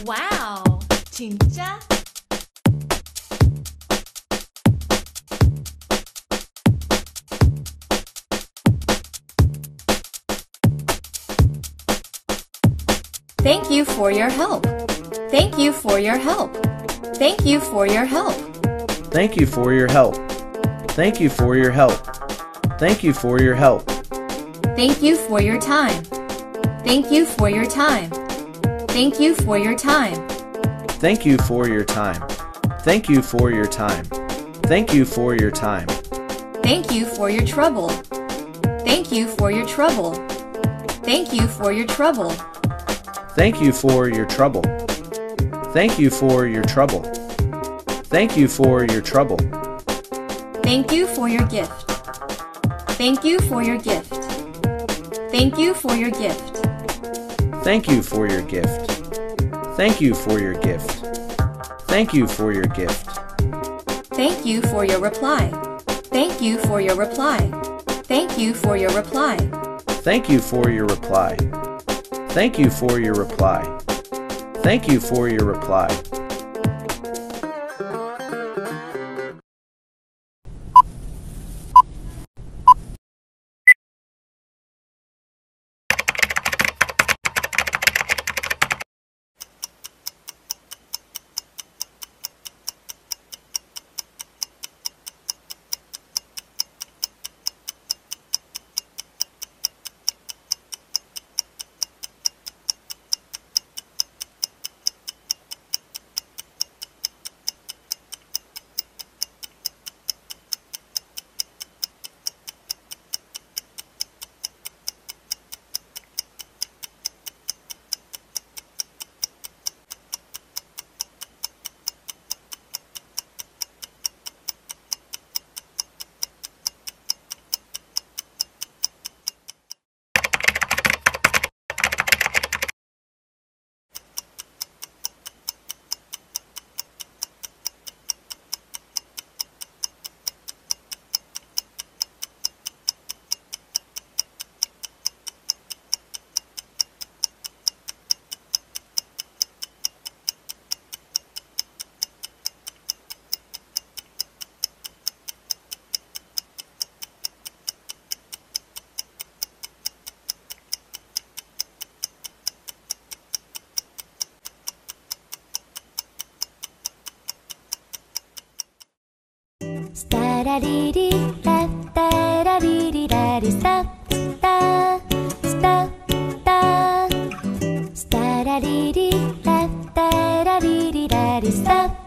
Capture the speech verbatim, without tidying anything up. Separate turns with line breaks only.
와우, 진짜?
Thank you for your help. Thank you for your help. Thank you for your help.
Thank you for your help. Thank you for your help. Thank you for your help.
Thank you for your time. Thank you for your time. Thank you for your time.
Thank you for your time. Thank you for your time. Thank you for your time.
Thank you for your trouble. Thank you for your trouble. Thank you for your trouble.
Thank you for your trouble. Thank you for your trouble. Thank you for your trouble.
Thank you for your gift. Thank you for your gift. Thank you for your gift.
Thank you for your gift. Thank you for your gift. Thank you for your gift.
Thank you for your reply. Thank you for your reply. Thank you for your reply.
Thank you for your reply. Thank you for your reply. Thank you for your reply.
Sta-da-dee-dee, da-da-da-dee-dee-da-dee, stop, da, stop, da. Sta-da-dee-dee, da-da-da-dee-dee-da-dee, stop.